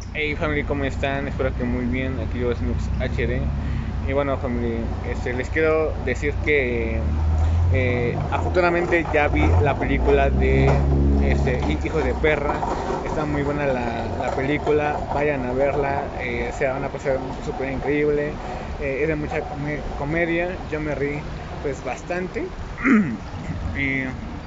Hey family, ¿cómo están? Espero que muy bien. Aquí yo Snoops HD. Y bueno family, les quiero decir que afortunadamente ya vi la película de Hijos de Perra. Está muy buena la película. Vayan a verla. Se van a pasar súper increíble. Es de mucha comedia. Yo me reí pues bastante. y,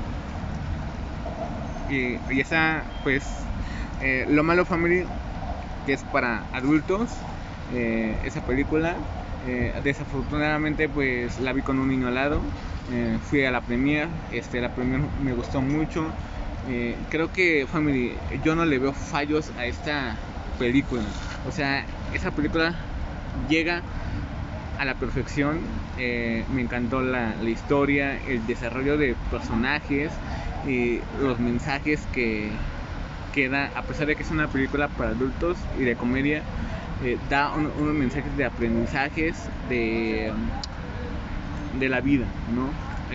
y está pues lo malo family que es para adultos, esa película. Desafortunadamente pues la vi con un niño al lado. Fui a la premier, la premier me gustó mucho. Creo que family, yo no le veo fallos a esta película. O sea, esa película llega a la perfección. Me encantó la historia, el desarrollo de personajes y los mensajes que da, a pesar de que es una película para adultos y de comedia, da unos mensajes de aprendizajes de la vida, ¿no?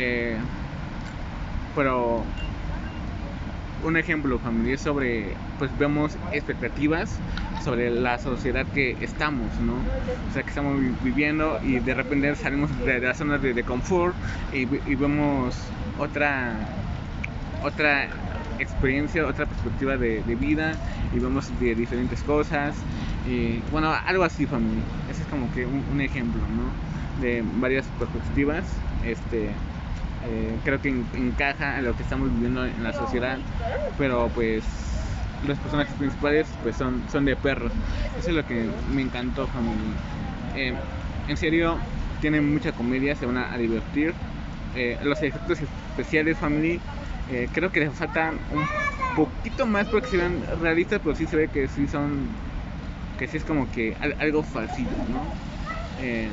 Pero un ejemplo familiar sobre, pues vemos expectativas sobre la sociedad que estamos, ¿no? O sea, que estamos viviendo y de repente salimos de la zona de confort y vemos otra experiencia, otra perspectiva de vida y vemos de diferentes cosas. Y bueno, algo así, familia. Ese es como que un ejemplo, ¿no? De varias perspectivas. Creo que encaja en lo que estamos viviendo en la sociedad, pero pues los personajes principales pues son de perros. Eso es lo que me encantó, familia. Eh, en serio, tienen mucha comedia, se van a divertir. Los efectos especiales, family, creo que les faltan un poquito más porque se ven realistas, pero sí se ve que sí son, que sí es como que algo falsillo, ¿no? Eh,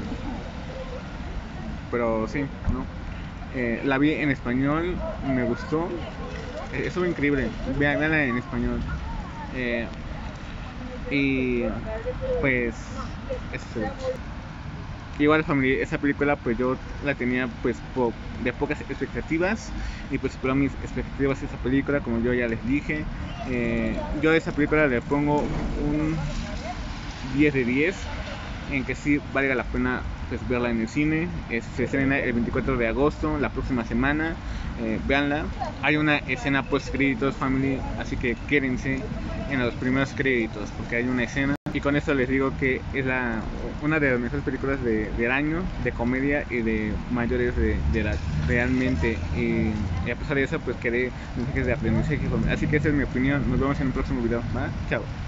pero sí, ¿no? La vi en español, me gustó, estuvo increíble, veanla en español. Eh, y pues, eso. Igual familia, esa película pues yo la tenía pues de pocas expectativas y pues superó mis expectativas esa película, como yo ya les dije. Yo a esa película le pongo un 10 de 10, en que sí valga la pena pues verla en el cine. Se estrena el 24 de agosto, la próxima semana. Véanla. Hay una escena post créditos family, así que quédense en los primeros créditos porque hay una escena. Y con esto les digo que es una de las mejores películas del año, de comedia y de mayores de edad, realmente. Y a pesar de eso, pues quedé mensajes de aprendizaje. Así que esa es mi opinión. Nos vemos en el próximo video. ¿Va? Chao.